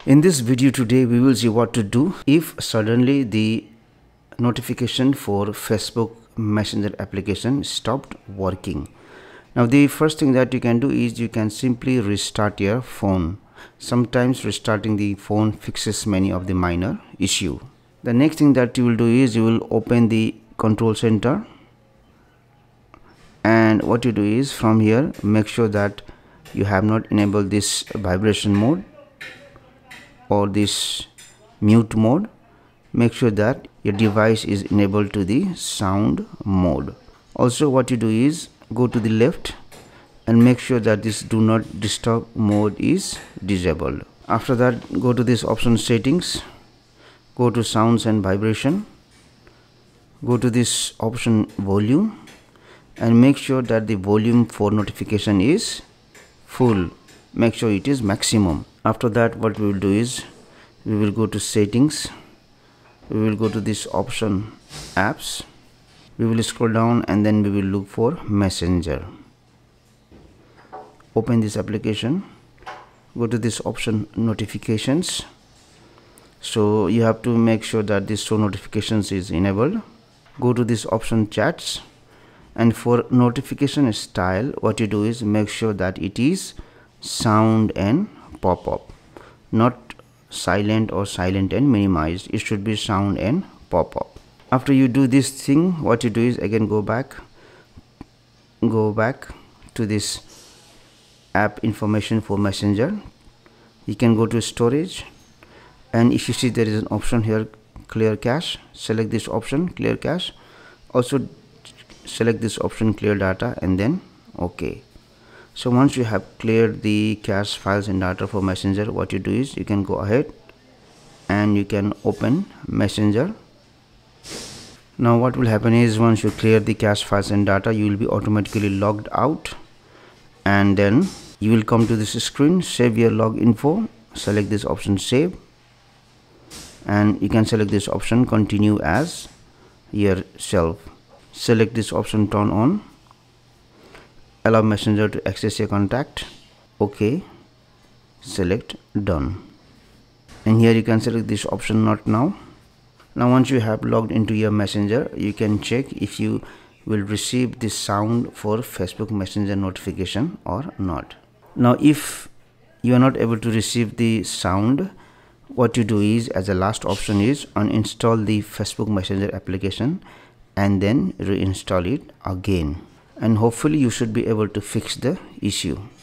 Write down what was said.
In this video today we will see what to do if suddenly the notification for Facebook Messenger application stopped working. Now the first thing that you can do is you can simply restart your phone. Sometimes restarting the phone fixes many of the minor issue. The next thing that you will do is you will open the control center, and what you do is from here make sure that you have not enabled this vibration mode or this mute mode. Make sure that your device is enabled to the sound mode. Also what you do is go to the left and make sure that this do not disturb mode is disabled. After that, go to this option settings, go to sounds and vibration, go to this option volume and make sure that the volume for notification is full. Make sure it is maximum. After that, what we will do is we will go to settings, we will go to this option apps, we will scroll down and then we will look for Messenger. Open this application, go to this option notifications. So you have to make sure that this show notifications is enabled. Go to this option chats, and for notification style what you do is make sure that it is sound and pop-up, not silent or silent and minimized. It should be sound and pop-up. After you do this thing, what you do is again go back to this app information for Messenger. You can go to storage, and if you see there is an option here clear cache, select this option clear cache. Also select this option clear data and then OK. So once you have cleared the cache files and data for Messenger, what you do is you can go ahead and you can open Messenger. Now what will happen is once you clear the cache files and data, you will be automatically logged out, and then you will come to this screen, save your log info, select this option save, and you can select this option continue as yourself. Select this option turn on, allow Messenger to access your contact. OK, select done, and here you can select this option not now. Now once you have logged into your Messenger, you can check if you will receive this sound for Facebook Messenger notification or not. Now if you are not able to receive the sound, what you do is as a last option is uninstall the Facebook Messenger application and then reinstall it again, and hopefully you should be able to fix the issue.